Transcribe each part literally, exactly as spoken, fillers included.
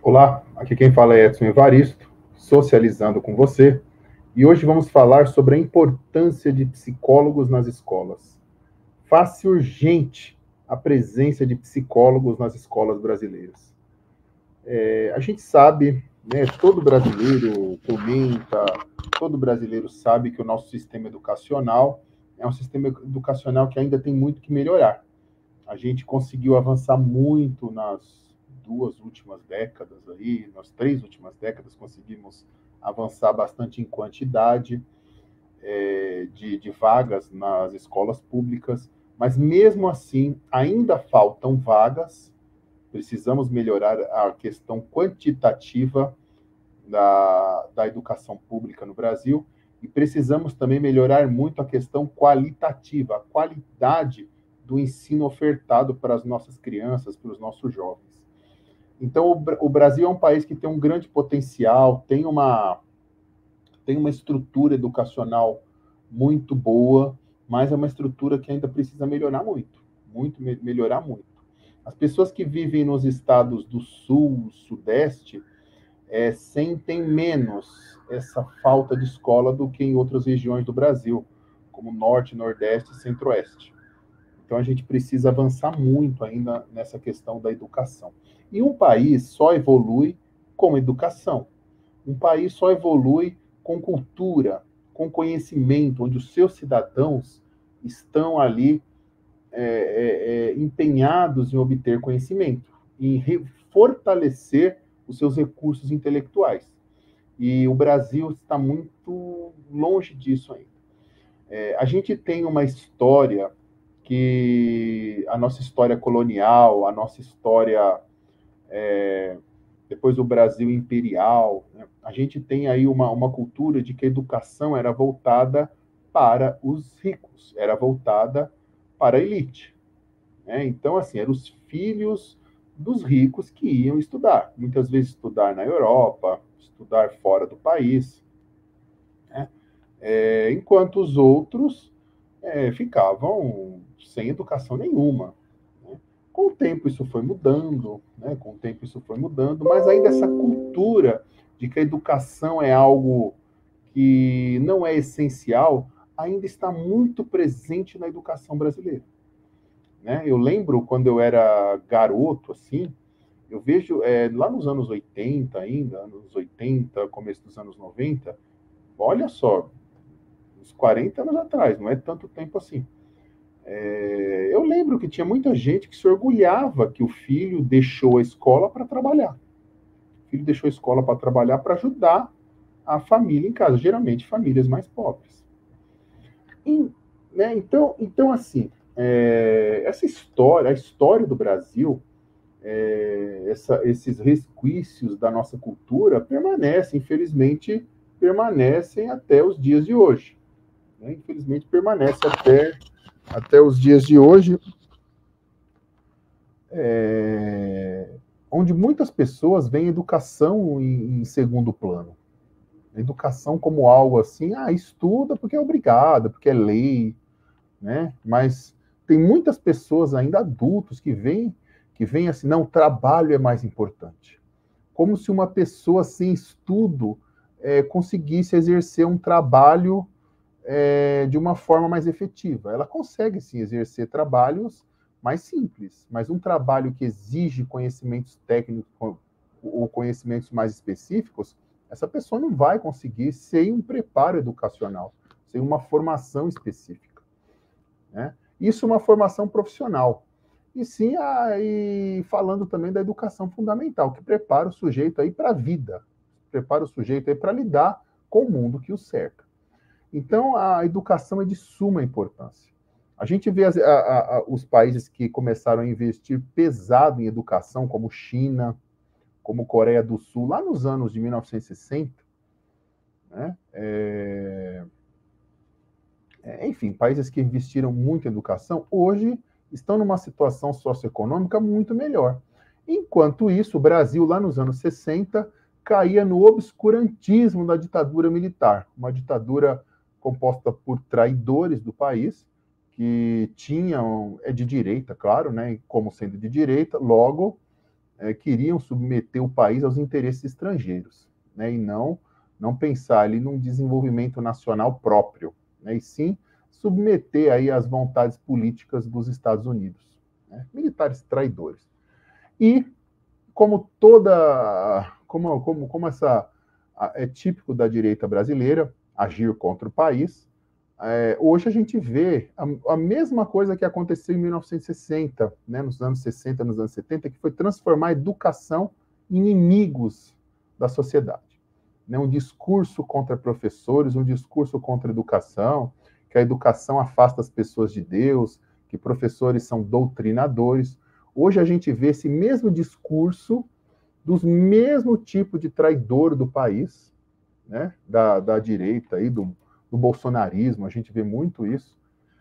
Olá, aqui quem fala é Edson Evaristo, socializando com você, e hoje vamos falar sobre a importância de psicólogos nas escolas. Faz-se urgente a presença de psicólogos nas escolas brasileiras. É, a gente sabe, né, todo brasileiro comenta, todo brasileiro sabe que o nosso sistema educacional é um sistema educacional que ainda tem muito que melhorar. A gente conseguiu avançar muito nas duas últimas décadas aí, nas três últimas décadas conseguimos avançar bastante em quantidade é, de, de vagas nas escolas públicas, mas mesmo assim ainda faltam vagas. Precisamos melhorar a questão quantitativa da, da educação pública no Brasil e precisamos também melhorar muito a questão qualitativa, a qualidade do ensino ofertado para as nossas crianças, para os nossos jovens. Então, o, o Brasil é um país que tem um grande potencial, tem uma, tem uma estrutura educacional muito boa, mas é uma estrutura que ainda precisa melhorar muito, muito, melhorar muito. As pessoas que vivem nos estados do Sul, Sudeste, é, sentem menos essa falta de escola do que em outras regiões do Brasil, como Norte, Nordeste e Centro-Oeste. Então a gente precisa avançar muito ainda nessa questão da educação. E um país só evolui com educação. Um país só evolui com cultura, com conhecimento, onde os seus cidadãos estão ali é, é, é, empenhados em obter conhecimento, em fortalecer os seus recursos intelectuais. E o Brasil está muito longe disso ainda. É, a gente tem uma história que a nossa história colonial, a nossa história é, depois do Brasil imperial, né? A gente tem aí uma, uma cultura de que a educação era voltada para os ricos, era voltada para a elite. Né? Então, assim, eram os filhos dos ricos que iam estudar, muitas vezes estudar na Europa, estudar fora do país, né? É, enquanto os outros é, ficavam sem educação nenhuma. Né? Com o tempo isso foi mudando, né? Com o tempo isso foi mudando, mas ainda essa cultura de que a educação é algo que não é essencial ainda está muito presente na educação brasileira. Né? Eu lembro quando eu era garoto, assim, eu vejo é, lá nos anos oitenta ainda, anos oitenta, começo dos anos noventa, olha só, uns quarenta anos atrás, não é tanto tempo assim. É, eu lembro que tinha muita gente que se orgulhava que o filho deixou a escola para trabalhar. O filho deixou a escola para trabalhar para ajudar a família em casa, geralmente famílias mais pobres. E, né, então, então, assim, é, essa história, a história do Brasil, é, essa, esses resquícios da nossa cultura permanecem, infelizmente, permanecem até os dias de hoje. Né? Infelizmente, permanece até, até os dias de hoje, é, onde muitas pessoas veem educação em, em segundo plano. Educação como algo assim, ah, estuda porque é obrigado, porque é lei, né? Mas tem muitas pessoas ainda adultos que veem que veem assim, não, o trabalho é mais importante. Como se uma pessoa sem estudo é, conseguisse exercer um trabalho é, de uma forma mais efetiva. Ela consegue sim exercer trabalhos mais simples, mas um trabalho que exige conhecimentos técnicos ou conhecimentos mais específicos, essa pessoa não vai conseguir sem um preparo educacional, sem uma formação específica. Né? Isso é uma formação profissional. E sim, aí falando também da educação fundamental, que prepara o sujeito aí para a vida, prepara o sujeito aí para lidar com o mundo que o cerca. Então, a educação é de suma importância. A gente vê as, a, a, os países que começaram a investir pesado em educação, como China, como Coreia do Sul, lá nos anos de mil novecentos e sessenta, né? É, enfim, países que investiram muito em educação, hoje estão numa situação socioeconômica muito melhor. Enquanto isso, o Brasil, lá nos anos sessenta, caía no obscurantismo da ditadura militar, uma ditadura composta por traidores do país, que tinham, é de direita, claro, né, como sendo de direita, logo é, queriam submeter o país aos interesses estrangeiros, né, e não, não pensar ali num desenvolvimento nacional próprio, né, e sim submeter aí às vontades políticas dos Estados Unidos, né, militares traidores. E como toda, como, como, como essa é típico da direita brasileira, agir contra o país, é, hoje a gente vê a, a, mesma coisa que aconteceu em mil novecentos e sessenta, né, nos anos sessenta, nos anos setenta, que foi transformar a educação em inimigos da sociedade. Né, um discurso contra professores, um discurso contra a educação, que a educação afasta as pessoas de Deus, que professores são doutrinadores. Hoje a gente vê esse mesmo discurso dos mesmo tipo de traidor do país, né, da, da direita, aí, do, do bolsonarismo, a gente vê muito isso,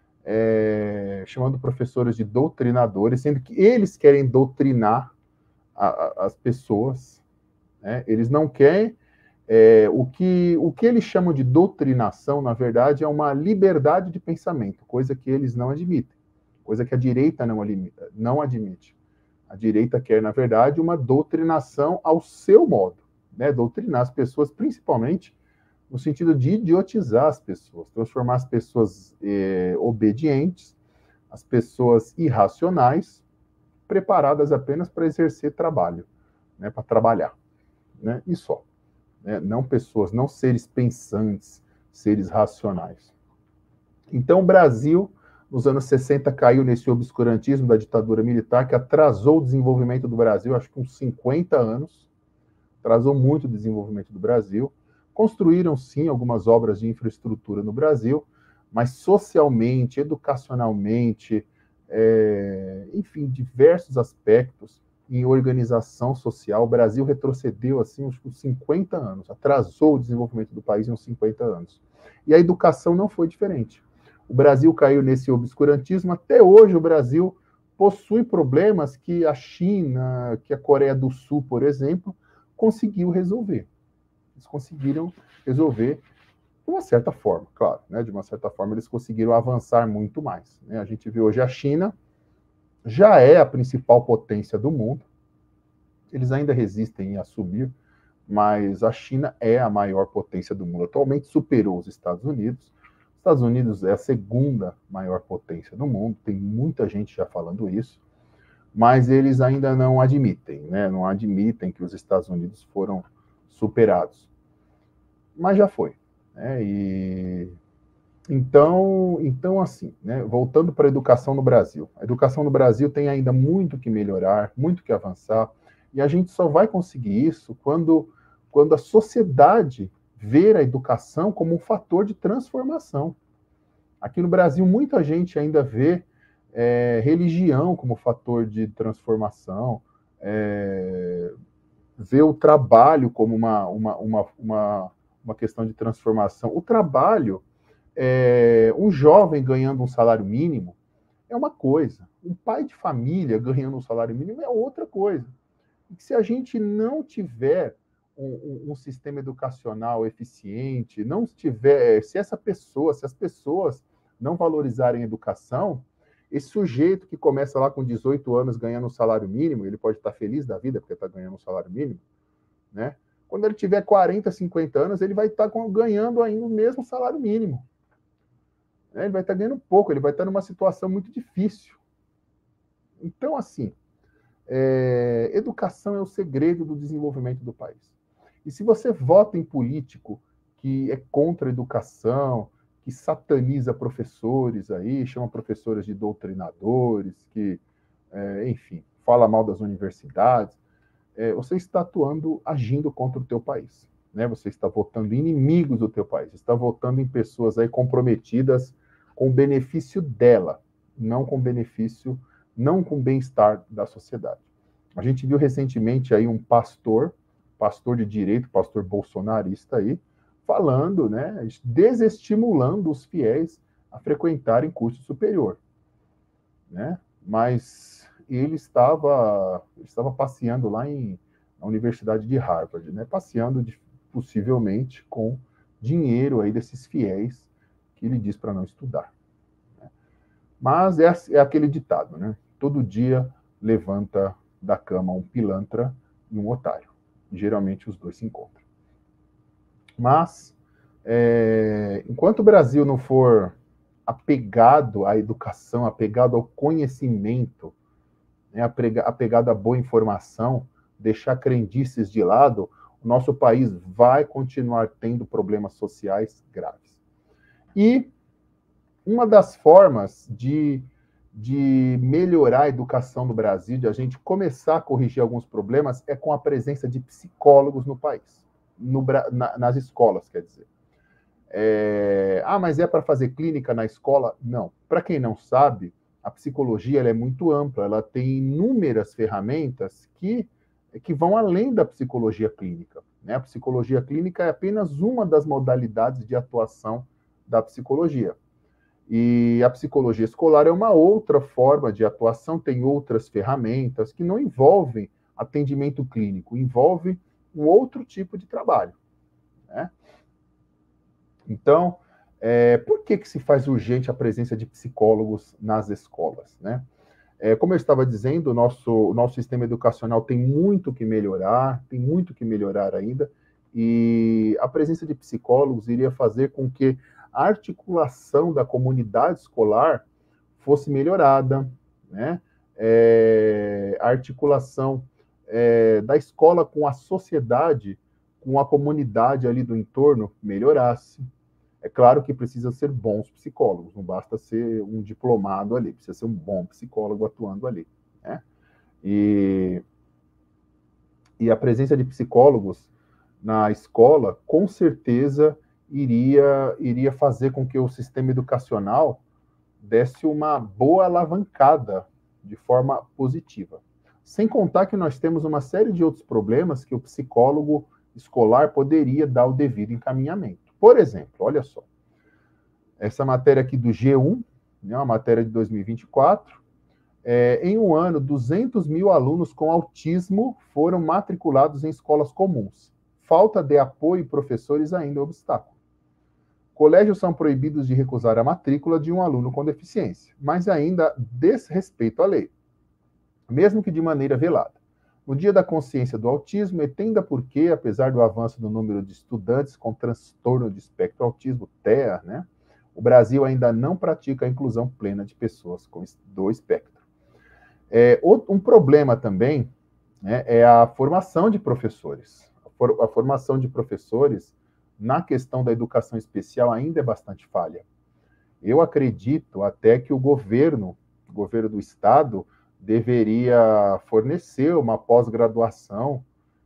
é, chamando professores de doutrinadores, sendo que eles querem doutrinar a, a, as pessoas, né, eles não querem, é, o, que, o que eles chamam de doutrinação, na verdade, é uma liberdade de pensamento, coisa que eles não admitem, coisa que a direita não, não admite. A direita quer, na verdade, uma doutrinação ao seu modo, né? Doutrinar as pessoas, principalmente no sentido de idiotizar as pessoas, transformar as pessoas eh, obedientes, as pessoas irracionais, preparadas apenas para exercer trabalho, né? Para trabalhar, né? E só. Né? Não pessoas, não seres pensantes, seres racionais. Então, o Brasil, nos anos sessenta, caiu nesse obscurantismo da ditadura militar, que atrasou o desenvolvimento do Brasil, acho que uns cinquenta anos, atrasou muito o desenvolvimento do Brasil. Construíram, sim, algumas obras de infraestrutura no Brasil, mas socialmente, educacionalmente, é, enfim, diversos aspectos, em organização social, o Brasil retrocedeu, assim, uns cinquenta anos, atrasou o desenvolvimento do país em uns cinquenta anos. E a educação não foi diferente. O Brasil caiu nesse obscurantismo. Até hoje, o Brasil possui problemas que a China, que a Coreia do Sul, por exemplo, conseguiu resolver. Eles conseguiram resolver de uma certa forma, claro, né? De uma certa forma, eles conseguiram avançar muito mais. Né? A gente vê hoje a China já é a principal potência do mundo. Eles ainda resistem em assumir, mas a China é a maior potência do mundo. Atualmente superou os Estados Unidos. Os Estados Unidos é a segunda maior potência do mundo, tem muita gente já falando isso, mas eles ainda não admitem, né? Não admitem que os Estados Unidos foram superados. Mas já foi. Né? E então, então assim, né? Voltando para a educação no Brasil. A educação no Brasil tem ainda muito que melhorar, muito que avançar, e a gente só vai conseguir isso quando, quando a sociedade ver a educação como um fator de transformação. Aqui no Brasil, muita gente ainda vê é, religião como fator de transformação, é, vê o trabalho como uma, uma, uma, uma, uma questão de transformação. O trabalho, é, um jovem ganhando um salário mínimo é uma coisa, um pai de família ganhando um salário mínimo é outra coisa. E se a gente não tiver um, um, um sistema educacional eficiente, não tiver, se essa pessoa, se as pessoas não valorizarem a educação, esse sujeito que começa lá com dezoito anos ganhando um salário mínimo, ele pode estar feliz da vida porque está ganhando um salário mínimo, né? Quando ele tiver quarenta, cinquenta anos, ele vai estar ganhando ainda o mesmo salário mínimo. Ele vai estar ganhando pouco, ele vai estar numa situação muito difícil. Então, assim, É, educação é o segredo do desenvolvimento do país. E se você vota em político que é contra a educação, que sataniza professores aí, chama professores de doutrinadores, que, é, enfim, fala mal das universidades, é, você está atuando, agindo contra o teu país. Né? Você está votando em inimigos do teu país, está votando em pessoas aí comprometidas com o benefício dela, não com o benefício não com o bem-estar da sociedade. A gente viu recentemente aí um pastor, pastor de direito, pastor bolsonarista aí, falando, né, desestimulando os fiéis a frequentarem curso superior, né? Mas ele estava, ele estava passeando lá em, na Universidade de Harvard, né? Passeando de, possivelmente com dinheiro aí desses fiéis que ele diz para não estudar. Né? Mas é, é aquele ditado, né? Todo dia levanta da cama um pilantra e um otário. Geralmente os dois se encontram. Mas, é, enquanto o Brasil não for apegado à educação, apegado ao conhecimento, né, apegado à boa informação, deixar crendices de lado, o nosso país vai continuar tendo problemas sociais graves. E uma das formas de, de melhorar a educação no Brasil, de a gente começar a corrigir alguns problemas, é com a presença de psicólogos no país, no, na, nas escolas, quer dizer. É, ah, mas é para fazer clínica na escola? Não. Para quem não sabe, a psicologia ela é muito ampla, ela tem inúmeras ferramentas que, que vão além da psicologia clínica, né? A psicologia clínica é apenas uma das modalidades de atuação da psicologia. E a psicologia escolar é uma outra forma de atuação, tem outras ferramentas que não envolvem atendimento clínico, envolve um outro tipo de trabalho, né? Então, é, por que que se faz urgente a presença de psicólogos nas escolas, né? É, como eu estava dizendo, o nosso, o nosso sistema educacional tem muito que melhorar, tem muito que melhorar ainda, e a presença de psicólogos iria fazer com que a articulação da comunidade escolar fosse melhorada, né? É, a articulação é, da escola com a sociedade, com a comunidade ali do entorno melhorasse. É claro que precisam ser bons psicólogos, não basta ser um diplomado ali, precisa ser um bom psicólogo atuando ali, né? E, e a presença de psicólogos na escola, com certeza, iria, iria fazer com que o sistema educacional desse uma boa alavancada de forma positiva. Sem contar que nós temos uma série de outros problemas que o psicólogo escolar poderia dar o devido encaminhamento. Por exemplo, olha só, essa matéria aqui do G um, né, uma matéria de dois mil e vinte e quatro, é, em um ano, duzentos mil alunos com autismo foram matriculados em escolas comuns. Falta de apoio e professores ainda é obstáculo. Colégios são proibidos de recusar a matrícula de um aluno com deficiência, mas ainda desrespeito à lei, mesmo que de maneira velada. No Dia da Consciência do Autismo, entenda por que, apesar do avanço do número de estudantes com transtorno de espectro autismo, T E A, né, o Brasil ainda não pratica a inclusão plena de pessoas com do espectro. É, um problema também, né, é a formação de professores. A formação de professores na questão da educação especial ainda é bastante falha. Eu acredito até que o governo, o governo do Estado, deveria fornecer uma pós-graduação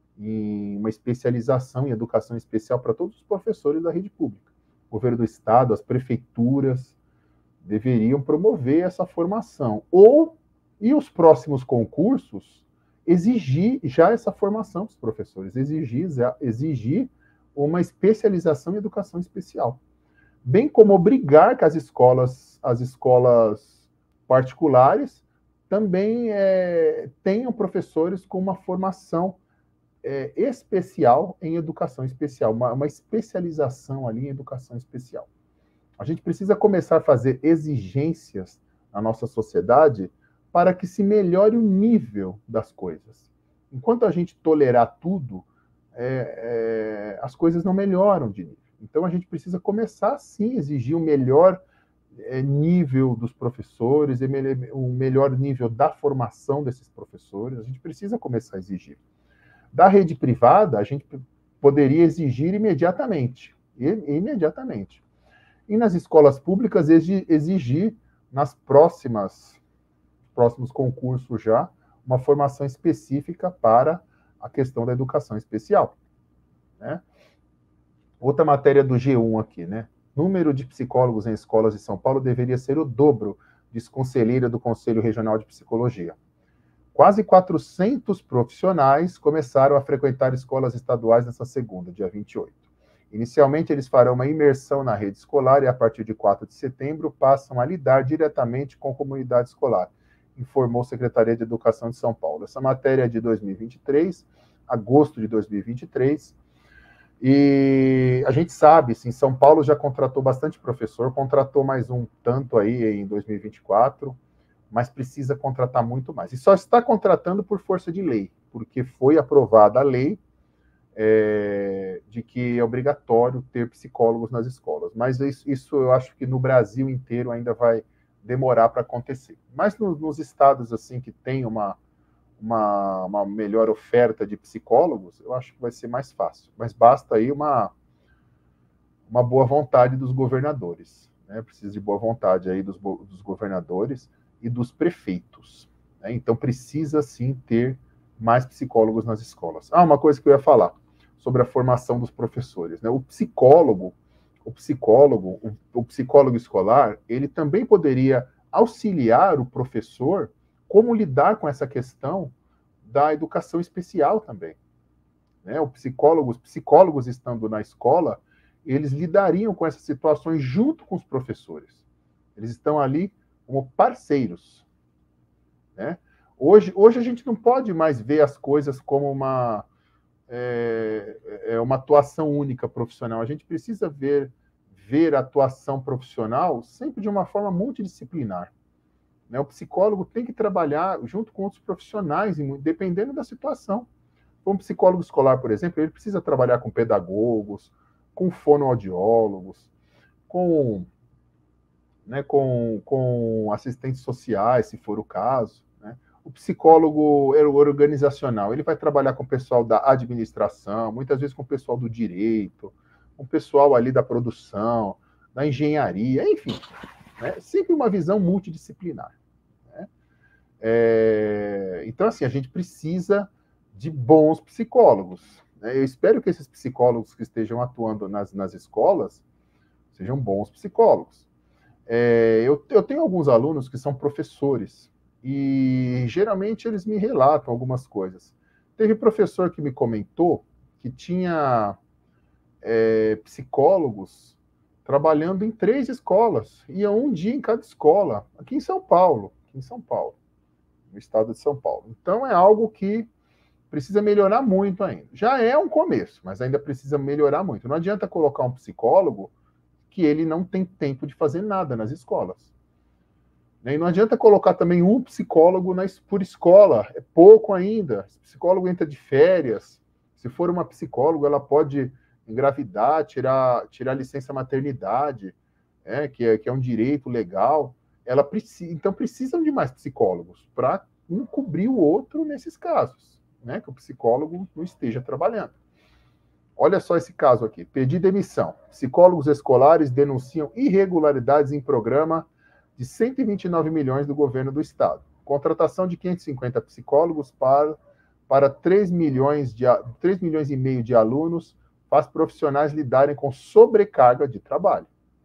e uma especialização em educação especial para todos os professores da rede pública. O governo do Estado, as prefeituras, deveriam promover essa formação. Ou, e os próximos concursos, exigir já essa formação dos professores, exigir, exigir uma especialização em educação especial. Bem como obrigar que as escolas, as escolas particulares também é, tenham professores com uma formação é, especial em educação especial, uma, uma especialização ali em educação especial. A gente precisa começar a fazer exigências na nossa sociedade para que se melhore o nível das coisas. Enquanto a gente tolerar tudo, é, é, as coisas não melhoram de nível. Então a gente precisa começar, sim, a exigir o melhor é, nível dos professores, o melhor nível da formação desses professores. A gente precisa começar a exigir. Da rede privada, a gente poderia exigir imediatamente. Imediatamente. E nas escolas públicas, exigir nas próximas próximos concursos já, uma formação específica para a questão da educação especial, né? Outra matéria do G um aqui, né? Número de psicólogos em escolas de São Paulo deveria ser o dobro, diz conselheira do Conselho Regional de Psicologia. Quase quatrocentos profissionais começaram a frequentar escolas estaduais nessa segunda, dia vinte e oito. Inicialmente, eles farão uma imersão na rede escolar e, a partir de quatro de setembro, passam a lidar diretamente com a comunidade escolar, informou a Secretaria de Educação de São Paulo. Essa matéria é de dois mil e vinte e três, agosto de dois mil e vinte e três, e a gente sabe, sim, São Paulo já contratou bastante professor, contratou mais um tanto aí em dois mil e vinte e quatro, mas precisa contratar muito mais. E só está contratando por força de lei, porque foi aprovada a lei é, de que é obrigatório ter psicólogos nas escolas. Mas isso, isso eu acho que no Brasil inteiro ainda vai demorar para acontecer. Mas no, nos estados assim que tem uma, uma, uma melhor oferta de psicólogos, eu acho que vai ser mais fácil. Mas basta aí uma, uma boa vontade dos governadores. Né? Precisa de boa vontade aí dos, dos governadores e dos prefeitos. Né? Então precisa sim ter mais psicólogos nas escolas. Ah, uma coisa que eu ia falar sobre a formação dos professores. Né? O psicólogo, o psicólogo, o, o psicólogo escolar, ele também poderia auxiliar o professor como lidar com essa questão da educação especial também. Né? O psicólogo, os psicólogos estando na escola, eles lidariam com essas situações junto com os professores. Eles estão ali como parceiros. Né? Hoje, hoje a gente não pode mais ver as coisas como uma, é, é uma atuação única profissional. A gente precisa ver, ver a atuação profissional sempre de uma forma multidisciplinar. Né? O psicólogo tem que trabalhar junto com outros profissionais, dependendo da situação. Um psicólogo escolar, por exemplo, ele precisa trabalhar com pedagogos, com fonoaudiólogos, com, né, com, com assistentes sociais, se for o caso. Né? O psicólogo organizacional, ele vai trabalhar com o pessoal da administração, muitas vezes com o pessoal do direito, com o pessoal ali da produção, da engenharia, enfim. Né? Sempre uma visão multidisciplinar. Né? É, então, assim, a gente precisa de bons psicólogos. Né? Eu espero que esses psicólogos que estejam atuando nas, nas escolas sejam bons psicólogos. É, eu, eu tenho alguns alunos que são professores e geralmente eles me relatam algumas coisas. Teve professor que me comentou que tinha é, psicólogos trabalhando em três escolas, ia um dia em cada escola, aqui em São Paulo, aqui em São Paulo, no estado de São Paulo. Então é algo que precisa melhorar muito ainda. Já é um começo, mas ainda precisa melhorar muito. Não adianta colocar um psicólogo que ele não tem tempo de fazer nada nas escolas. E não adianta colocar também um psicólogo na, por escola, é pouco ainda. Esse psicólogo entra de férias. Se for uma psicóloga, ela pode engravidar, tirar, tirar licença maternidade, é, que, é, que é um direito legal. Ela precisa, então precisam de mais psicólogos para um cobrir o outro nesses casos. Né, que o psicólogo não esteja trabalhando. Olha só esse caso aqui. Pedir demissão. Psicólogos escolares denunciam irregularidades em programa de cento e vinte e nove milhões do governo do estado. Contratação de quinhentos e cinquenta psicólogos para, para três milhões, de, três milhões e meio de alunos faz profissionais lidarem com sobrecarga de trabalho.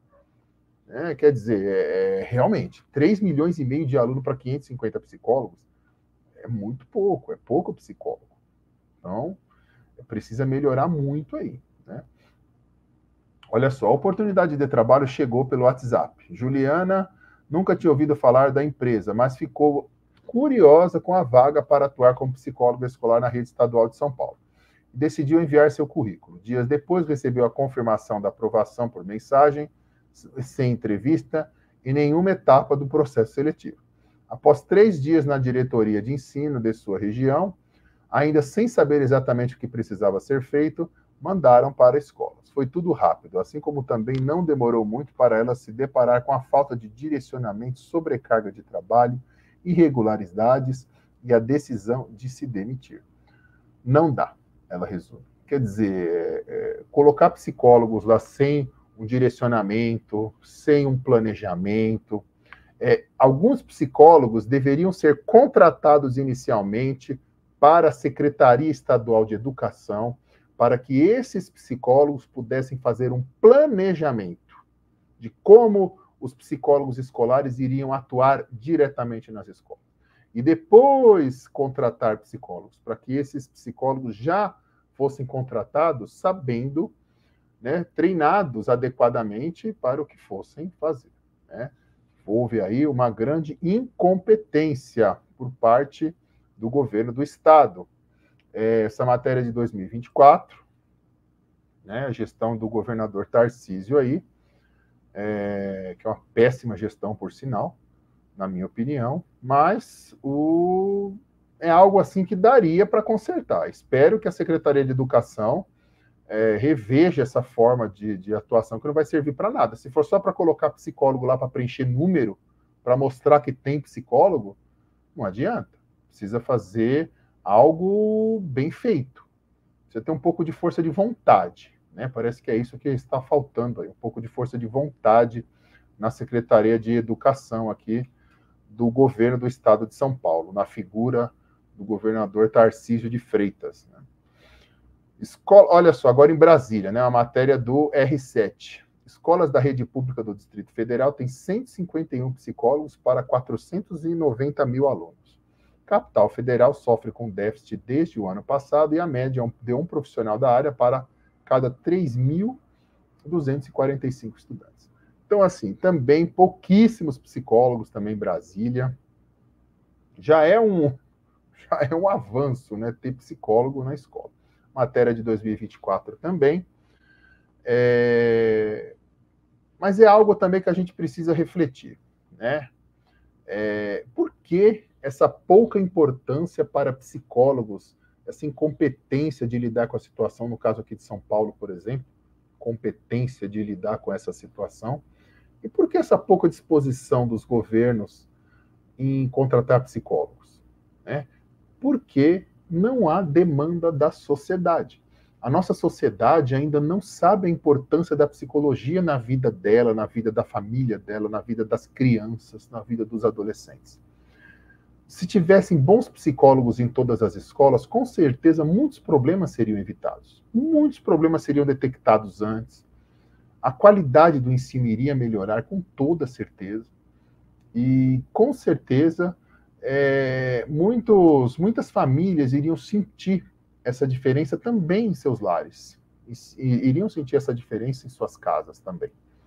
É, quer dizer, é, é, realmente, três milhões e meio de alunos para quinhentos e cinquenta psicólogos é muito pouco, é pouco psicólogo. Então, precisa melhorar muito aí. Né? Olha só, a oportunidade de trabalho chegou pelo WhatsApp. Juliana nunca tinha ouvido falar da empresa, mas ficou curiosa com a vaga para atuar como psicóloga escolar na rede estadual de São Paulo. Decidiu enviar seu currículo. Dias depois, recebeu a confirmação da aprovação por mensagem, sem entrevista e nenhuma etapa do processo seletivo. Após três dias na diretoria de ensino de sua região, ainda sem saber exatamente o que precisava ser feito, mandaram para escolas. Foi tudo rápido, assim como também não demorou muito para ela se deparar com a falta de direcionamento, sobrecarga de trabalho, irregularidades e a decisão de se demitir. Não dá, ela resume. Quer dizer, é, é, colocar psicólogos lá sem um direcionamento, sem um planejamento. É, alguns psicólogos deveriam ser contratados inicialmente para a Secretaria Estadual de Educação, para que esses psicólogos pudessem fazer um planejamento de como os psicólogos escolares iriam atuar diretamente nas escolas. E depois contratar psicólogos, para que esses psicólogos já fossem contratados sabendo, né, treinados adequadamente para o que fossem fazer. Né? Houve aí uma grande incompetência por parte do governo do estado. É, essa matéria de dois mil e vinte e quatro, né, a gestão do governador Tarcísio aí, é, que é uma péssima gestão, por sinal, na minha opinião, mas o... é algo assim que daria para consertar. Espero que a Secretaria de Educação é, reveja essa forma de, de atuação, que não vai servir para nada. Se for só para colocar psicólogo lá para preencher número, para mostrar que tem psicólogo, não adianta. Precisa fazer algo bem feito. Precisa ter um pouco de força de vontade, né? Parece que é isso que está faltando aí, um pouco de força de vontade na Secretaria de Educação aqui do governo do estado de São Paulo, na figura do governador Tarcísio de Freitas. Né? Escola, olha só, agora em Brasília, né, uma matéria do R sete. Escolas da rede pública do Distrito Federal têm cento e cinquenta e um psicólogos para quatrocentos e noventa mil alunos. Capital Federal sofre com déficit desde o ano passado e a média de um profissional da área para cada três mil duzentos e quarenta e cinco estudantes. Então, assim, também pouquíssimos psicólogos também em Brasília. Já é um, já é um avanço, né, ter psicólogo na escola. Matéria de dois mil e vinte e quatro também. É... Mas é algo também que a gente precisa refletir, né? É... Por que essa pouca importância para psicólogos, essa incompetência de lidar com a situação, no caso aqui de São Paulo, por exemplo, competência de lidar com essa situação? E por que essa pouca disposição dos governos em contratar psicólogos? Né? Porque não há demanda da sociedade. A nossa sociedade ainda não sabe a importância da psicologia na vida dela, na vida da família dela, na vida das crianças, na vida dos adolescentes. Se tivessem bons psicólogos em todas as escolas, com certeza muitos problemas seriam evitados. Muitos problemas seriam detectados antes. A qualidade do ensino iria melhorar com toda certeza. E, com certeza, é, muitos, muitas famílias iriam sentir essa diferença também em seus lares. E, e, iriam sentir essa diferença em suas casas também.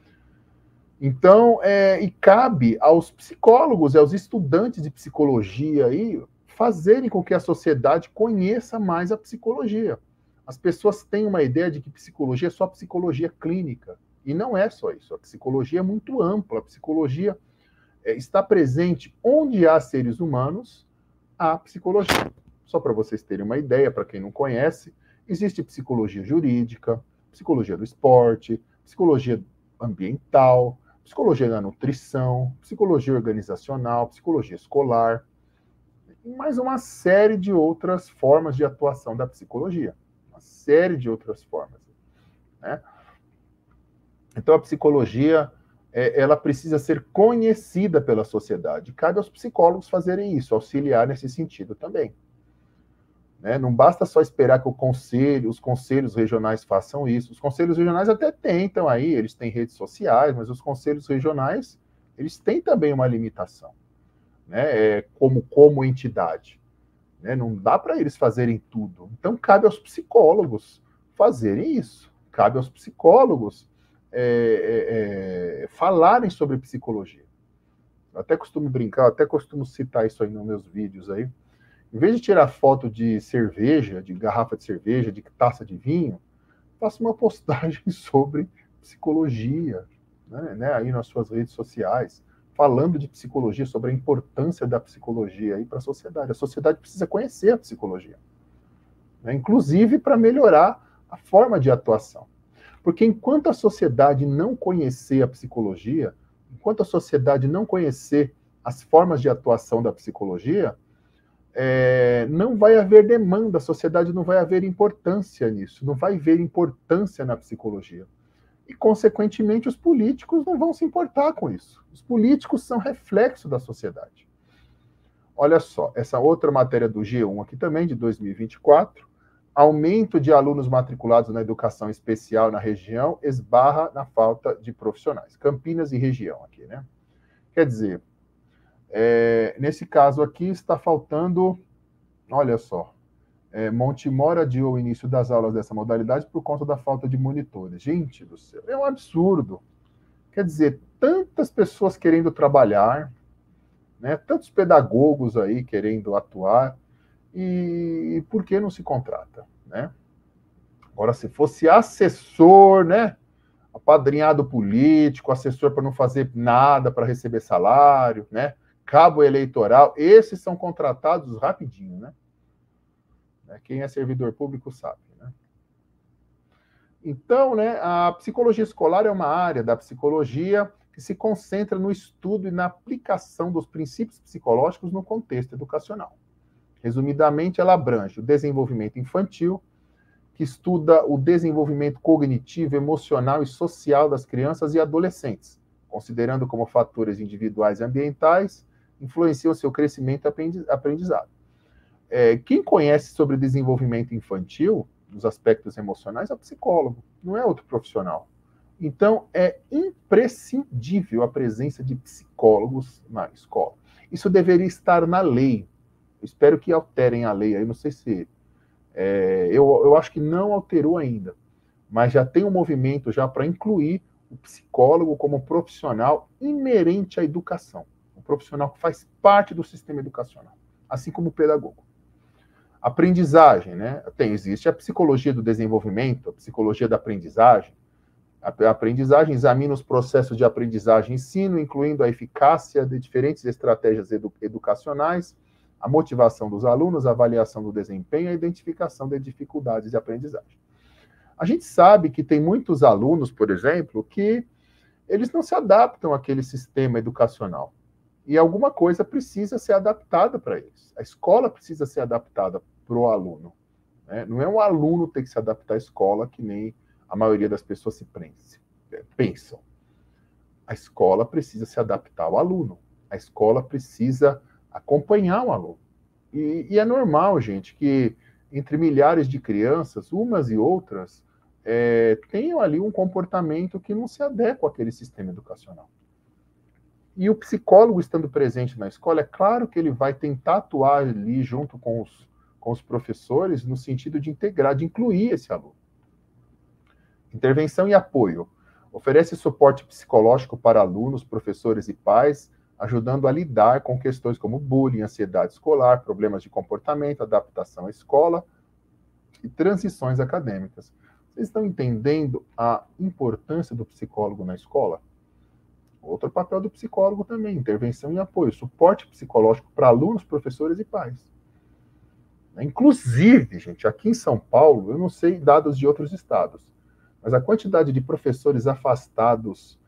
Então, é, e cabe aos psicólogos, aos estudantes de psicologia aí, fazerem com que a sociedade conheça mais a psicologia. As pessoas têm uma ideia de que psicologia é só psicologia clínica. E não é só isso. A psicologia é muito ampla. A psicologia é, está presente onde há seres humanos, há psicologia. Só para vocês terem uma ideia, para quem não conhece, existe psicologia jurídica, psicologia do esporte, psicologia ambiental, psicologia da nutrição, psicologia organizacional, psicologia escolar, e mais uma série de outras formas de atuação da psicologia. Uma série de outras formas. Né? Então, a psicologia, é, ela precisa ser conhecida pela sociedade. Cabe aos psicólogos fazerem isso, auxiliar nesse sentido também. Né? Não basta só esperar que o conselho, os conselhos regionais façam isso. Os conselhos regionais até tentam aí, eles têm redes sociais, mas os conselhos regionais, eles têm também uma limitação, né? É, como, como entidade. Né? Não dá para eles fazerem tudo. Então, cabe aos psicólogos fazerem isso. Cabe aos psicólogos É, é, é, falarem sobre psicologia. Eu até costumo brincar, até costumo citar isso aí nos meus vídeos aí. Em vez de tirar foto de cerveja, de garrafa de cerveja, de taça de vinho, faça uma postagem sobre psicologia, né, né, aí nas suas redes sociais, falando de psicologia, sobre a importância da psicologia aí para a sociedade. A sociedade precisa conhecer a psicologia, né, inclusive para melhorar a forma de atuação. Porque enquanto a sociedade não conhecer a psicologia, enquanto a sociedade não conhecer as formas de atuação da psicologia, é, não vai haver demanda, a sociedade não vai haver importância nisso, não vai ver importância na psicologia. E, consequentemente, os políticos não vão se importar com isso. Os políticos são reflexo da sociedade. Olha só, essa outra matéria do G um aqui também, de dois mil e vinte e quatro, aumento de alunos matriculados na educação especial na região esbarra na falta de profissionais. Campinas e região aqui, né? Quer dizer, é, nesse caso aqui está faltando, olha só, é, Montemor adiou o início das aulas dessa modalidade por conta da falta de monitores. Gente do céu, é um absurdo. Quer dizer, tantas pessoas querendo trabalhar, né? Tantos pedagogos aí querendo atuar, e por que não se contrata, né? Agora, se fosse assessor, né? Apadrinhado político, assessor para não fazer nada, para receber salário, né? cabo eleitoral, esses são contratados rapidinho, né? Quem é servidor público sabe, né? Então, né, a psicologia escolar é uma área da psicologia que se concentra no estudo e na aplicação dos princípios psicológicos no contexto educacional. Resumidamente, ela abrange o desenvolvimento infantil, que estuda o desenvolvimento cognitivo, emocional e social das crianças e adolescentes, considerando como fatores individuais e ambientais, influenciam seu crescimento e aprendizado. É, quem conhece sobre desenvolvimento infantil, nos aspectos emocionais, é o psicólogo, não é outro profissional. Então, é imprescindível a presença de psicólogos na escola. Isso deveria estar na lei. Eu espero que alterem a lei aí, não sei se... É, eu, eu acho que não alterou ainda, mas já tem um movimento já para incluir o psicólogo como profissional inerente à educação. Um profissional que faz parte do sistema educacional, assim como o pedagogo. Aprendizagem, né? Tem, existe a psicologia do desenvolvimento, a psicologia da aprendizagem. A aprendizagem examina os processos de aprendizagem e ensino, incluindo a eficácia de diferentes estratégias edu educacionais, a motivação dos alunos, a avaliação do desempenho e a identificação de dificuldades de aprendizagem. A gente sabe que tem muitos alunos, por exemplo, que eles não se adaptam àquele sistema educacional. E alguma coisa precisa ser adaptada para eles. A escola precisa ser adaptada para o aluno. Né? Não é um aluno ter que se adaptar à escola, que nem a maioria das pessoas se pensam. A escola precisa se adaptar ao aluno. A escola precisa acompanhar o aluno. E, e é normal, gente, que entre milhares de crianças, umas e outras, é, tenham ali um comportamento que não se adequa àquele sistema educacional. E o psicólogo estando presente na escola, é claro que ele vai tentar atuar ali junto com os, com os professores no sentido de integrar, de incluir esse aluno. Intervenção e apoio. Oferece suporte psicológico para alunos, professores e pais, ajudando a lidar com questões como bullying, ansiedade escolar, problemas de comportamento, adaptação à escola e transições acadêmicas. Vocês estão entendendo a importância do psicólogo na escola? Outro papel do psicólogo também, intervenção e apoio, suporte psicológico para alunos, professores e pais. Inclusive, gente, aqui em São Paulo, eu não sei dados de outros estados, mas a quantidade de professores afastados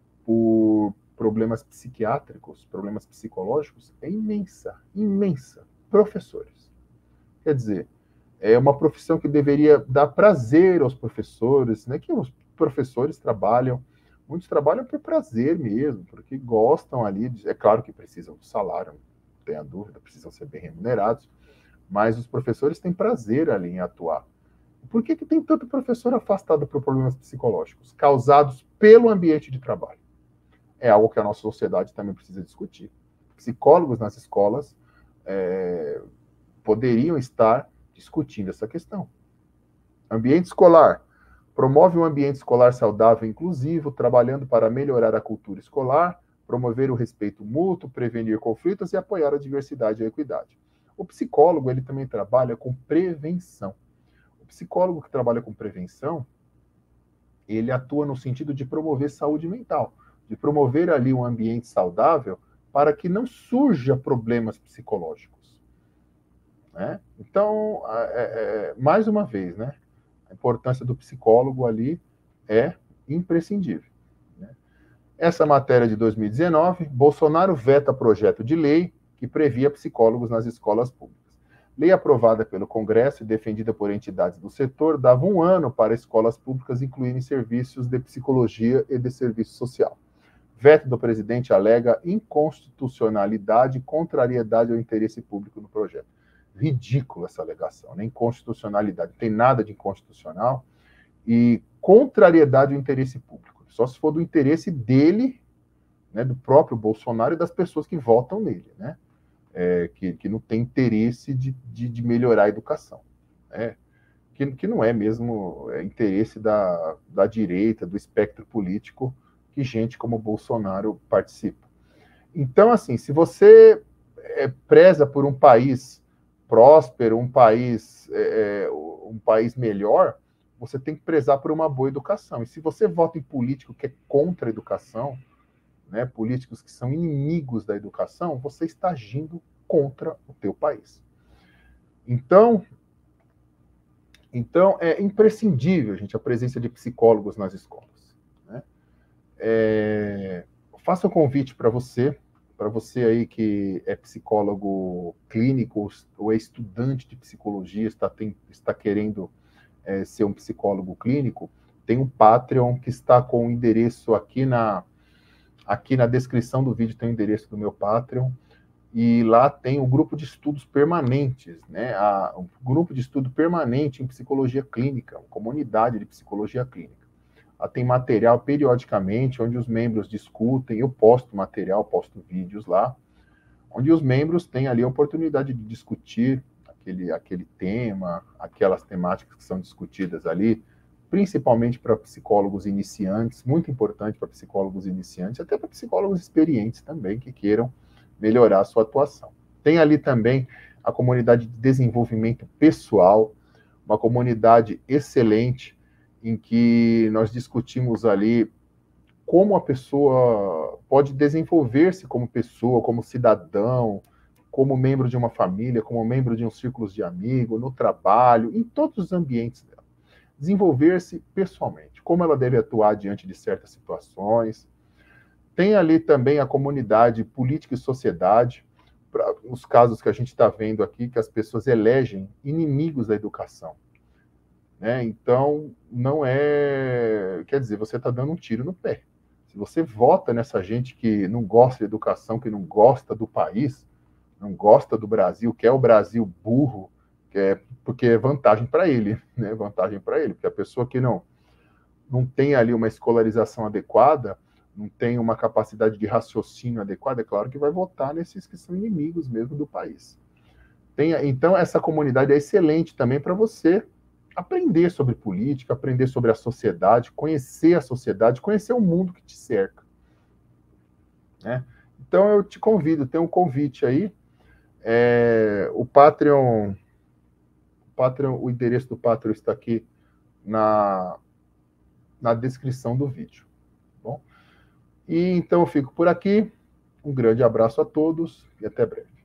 por problemas psiquiátricos, problemas psicológicos, é imensa, imensa. Professores. Quer dizer, é uma profissão que deveria dar prazer aos professores, né? Que os professores trabalham, muitos trabalham por prazer mesmo, porque gostam ali, de, é claro que precisam do salário, não tenha dúvida, precisam ser bem remunerados, mas os professores têm prazer ali em atuar. Por que que tem tanto professor afastado por problemas psicológicos causados pelo ambiente de trabalho? É algo que a nossa sociedade também precisa discutir. Psicólogos nas escolas é, poderiam estar discutindo essa questão. Ambiente escolar. Promove um ambiente escolar saudável e inclusivo, trabalhando para melhorar a cultura escolar, promover o respeito mútuo, prevenir conflitos e apoiar a diversidade e a equidade. O psicólogo, ele também trabalha com prevenção. O psicólogo que trabalha com prevenção, ele atua no sentido de promover saúde mental, de promover ali um ambiente saudável para que não surja problemas psicológicos. Né? Então, é, é, mais uma vez, né? A importância do psicólogo ali é imprescindível. Né? Essa matéria de dois mil e dezenove, Bolsonaro veta projeto de lei que previa psicólogos nas escolas públicas. Lei aprovada pelo Congresso e defendida por entidades do setor dava um ano para escolas públicas incluírem serviços de psicologia e de serviço social. Veto do presidente alega inconstitucionalidade e contrariedade ao interesse público no projeto. Ridícula essa alegação, né? Inconstitucionalidade, não tem nada de inconstitucional, e contrariedade ao interesse público, só se for do interesse dele, né, do próprio Bolsonaro e das pessoas que votam nele, né? É, que, que não tem interesse de, de, de melhorar a educação, né? que, que não é mesmo é, interesse da, da direita, do espectro político, que gente como Bolsonaro participa. Então, assim, se você é, preza por um país próspero, um país, é, um país melhor, você tem que prezar por uma boa educação. E se você vota em político que é contra a educação, né, políticos que são inimigos da educação, você está agindo contra o teu país. Então, então é imprescindível, gente, a presença de psicólogos nas escolas, né? É, faço um convite para você, para você aí que é psicólogo clínico ou é estudante de psicologia, está, tem, está querendo é, ser um psicólogo clínico, tem um Patreon que está com o endereço aqui na, aqui na descrição do vídeo, tem o endereço do meu Patreon, e lá tem o grupo de estudos permanentes, né? A, um grupo de estudo permanente em psicologia clínica, uma comunidade de psicologia clínica. Lá tem material periodicamente, onde os membros discutem, eu posto material, posto vídeos lá, onde os membros têm ali a oportunidade de discutir aquele, aquele tema, aquelas temáticas que são discutidas ali, principalmente para psicólogos iniciantes, muito importante para psicólogos iniciantes, até para psicólogos experientes também, que queiram melhorar a sua atuação. Tem ali também a comunidade de desenvolvimento pessoal, uma comunidade excelente, em que nós discutimos ali como a pessoa pode desenvolver-se como pessoa, como cidadão, como membro de uma família, como membro de um círculo de amigos, no trabalho, em todos os ambientes dela. Desenvolver-se pessoalmente, como ela deve atuar diante de certas situações. Tem ali também a comunidade política e sociedade, para os casos que a gente está vendo aqui, que as pessoas elegem inimigos da educação. Né? Então, não é... Quer dizer, você está dando um tiro no pé. Se você vota nessa gente que não gosta de educação, que não gosta do país, não gosta do Brasil, quer o Brasil burro, quer, porque é vantagem para ele, né? Vantagem para ele, porque a pessoa que não, não tem ali uma escolarização adequada, não tem uma capacidade de raciocínio adequada, é claro que vai votar nesses que são inimigos mesmo do país. Tem, então, essa comunidade é excelente também para você aprender sobre política, aprender sobre a sociedade, conhecer a sociedade, conhecer o mundo que te cerca. Né? Então, eu te convido, tem um convite aí, é, o Patreon, o Patreon, o endereço do Patreon está aqui na, na descrição do vídeo. Bom? E então eu fico por aqui. Um grande abraço a todos e até breve.